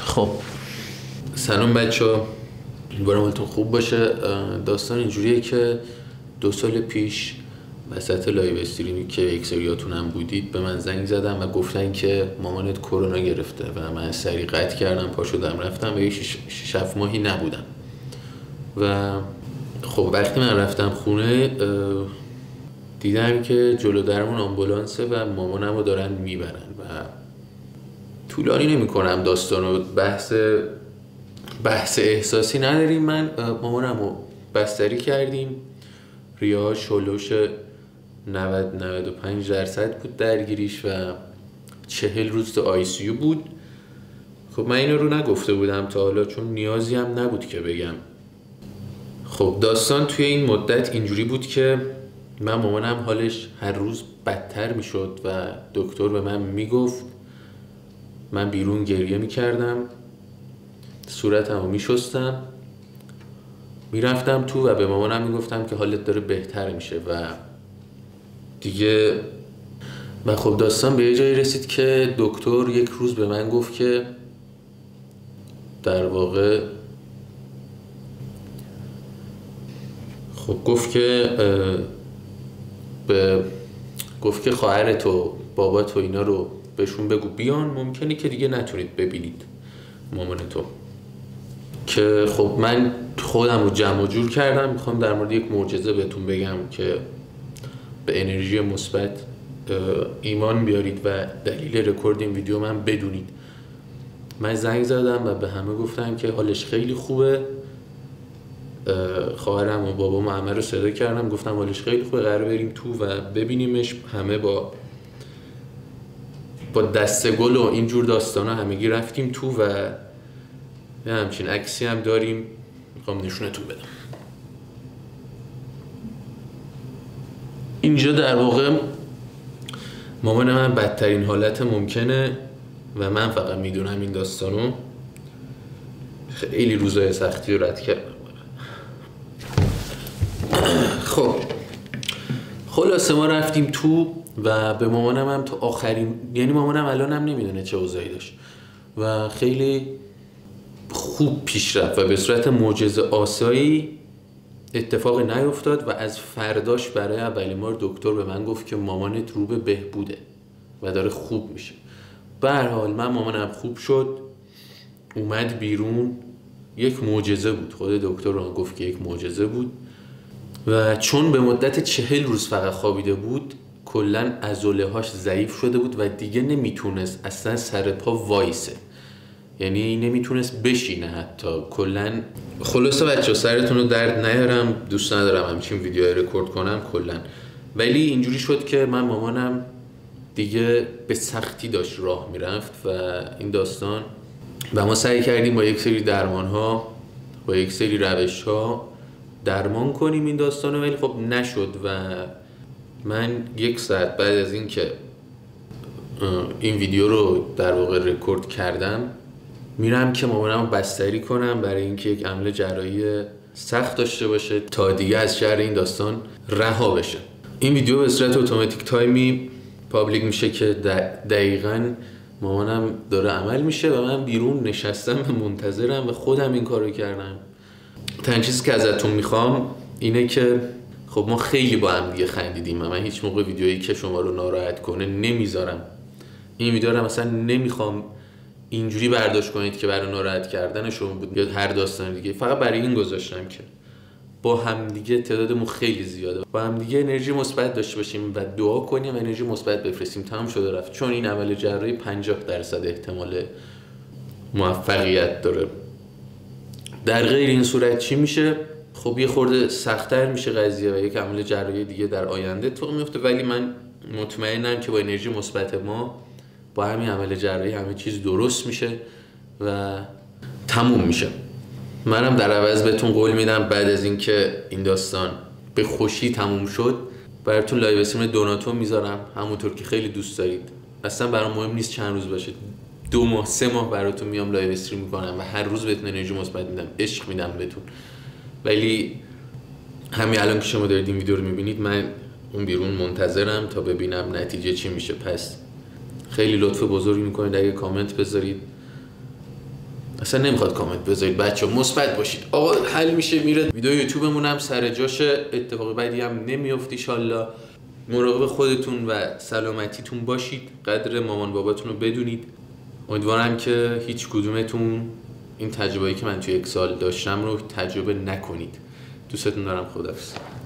خب سلام بچه‌ها، امیدوارم حالتون خوب باشه. داستان اینجوریه که 2 سال پیش وسط لایو استریمی که یک سریاتون هم بودید به من زنگ زدن و گفتن که مامانت کرونا گرفته و من سریع قطع کردم، پا شدم رفتم و 6-7 ماهی نبودم. و خب وقتی من رفتم خونه دیدم که جلو درمون آمبولانسه و مامانم رو دارن میبرن و طولانی نمی کنم داستانو، بحث احساسی نداریم. من مامانم رو بستری کردیم، ریاش هلوش 90-95% بود درگیریش و 40 روز تو آی سی یو بود. خب من اینو رو نگفته بودم تا حالا چون نیازی هم نبود که بگم. خب داستان توی این مدت اینجوری بود که من مامانم حالش هر روز بدتر میشد و دکتر به من میگفت، من بیرون گریه میکردم، صورتم رو میشستم، میرفتم تو و به مامانم میگفتم که حالت داره بهتر میشه و دیگه. و خب داستان به یه جایی رسید که دکتر یک روز به من گفت که در واقع گفت که خواهرت و بابات و اینا رو بهشون بگو بیان، ممکنه که دیگه نتونید ببینید مامانتو. که خب من خودم رو جمع و جور کردم، میخوام در مورد یک معجزه بهتون بگم که به انرژی مثبت ایمان بیارید و دلیل رکورد این ویدیو من بدونید. من زنگ زدم و به همه گفتم که حالش خیلی خوبه. خواهرم و بابام و همه رو صدا کردم، گفتم حالش خیلی خوبه، قرار بریم تو و ببینیمش. همه با دسته گل و اینجور داستانا همگی رفتیم تو و همچین عکسی هم داریم، میخوام نشونتون بدم. اینجا در واقع مامان من بدترین حالت ممکنه و من فقط میدونم این داستانو. خیلی روزای سختی رو رد کردم. خب خلاصه ما رفتیم تو و به مامانم هم تو آخرین، یعنی مامانم الان هم نمیدونه چه اوضاعی داشت و خیلی خوب پیش رفت و به صورت معجزه آسایی اتفاقی نیفتاد و از فرداش برای اولین بار دکتر به من گفت که مامانت رو به بهبوده و داره خوب میشه. به هر حال من مامانم خوب شد، اومد بیرون. یک معجزه بود، خود دکتر رو گفت که یک معجزه بود و چون به مدت 40 روز فقط خوابیده بود کلن عضله هاش ضعیف شده بود و دیگه نمیتونست اصلا سر پا وایسه، یعنی نمیتونست بشینه حتی کلن. خلاصه بچه سرتون رو درد نیارم، دوست ندارم همچین ویدیو رکورد کنم کلن، ولی اینجوری شد که من مامانم دیگه به سختی داشت راه میرفت و این داستان. و ما سعی کردیم با یک سری درمان ها با یک سری روش ها درمان کنیم این داستانو، ولی خب نشد. و من 1 ساعت بعد از این که این ویدیو رو در واقع رکورد کردم میرم که مامانم بستری کنم برای اینکه یک عمل جراحی سخت داشته باشه تا دیگه از شر این داستان رها بشه. این ویدیو به صورت اتوماتیک تایمی پابلیک میشه که دقیقاً مامانم داره عمل میشه و من بیرون نشستم و منتظرم و خودم این کارو کردم. تنها چیزی که ازتون میخوام اینه که خب ما خیلی با هم دیگه خندیدیم و من هیچ موقع ویدیویی که شما رو ناراحت کنه نمیذارم. این ویدیو رو مثلا نمیخوام اینجوری برداشت کنید که برای ناراحت کردن شما بود یا هر داستان دیگه، فقط برای این گذاشتم که با هم دیگه تعدادمون خیلی زیاده، با هم دیگه انرژی مثبت داشته باشیم و دعا کنیم و انرژی مثبت بفرستیم. تمام شده رفت. چون این عمل جراحی 50% احتمال موفقیت داره. در غیر این صورت چی میشه؟ خب یه خورده سخت‌تر میشه قضیه و یک عمل جراحی دیگه در آینده اتفاق میفته، ولی من مطمئنم که با انرژی مثبت ما با همین عمل جراحی همه چیز درست میشه و تموم میشه. منم در عوض بهتون قول میدم بعد از اینکه این داستان به خوشی تموم شد براتون لایو استریم دوناتو میذارم، همونطور که خیلی دوست دارید. اصلا برام مهم نیست چند روز باشه، 2 ماه 3 ماه براتون میام لایو استریم میکنم و هر روز بهتون انرژی مثبت میدم، عشق میدم بهتون. ولی همین الان که شما دارید این ویدیو رو میبینید من اون بیرون منتظرم تا ببینم نتیجه چی میشه. پس خیلی لطف بزرگی میکنید اگه کامنت بذارید اصلا نمیخواد کامنت بذارید بچه‌ها، مثبت باشید. آقا حل میشه میره. ویدیو یوتیوبمون هم سر جاشه، اتفاق بدی هم نمیافت ان شاءالله. مراقب خودتون و سلامتیتون باشید، قدر مامان باباتون رو بدونید. امیدوارم که هیچ کدومتون این تجربه‌ای که من توی 1 سال داشتم رو تجربه نکنید. دوستتون دارم. خداحافظ.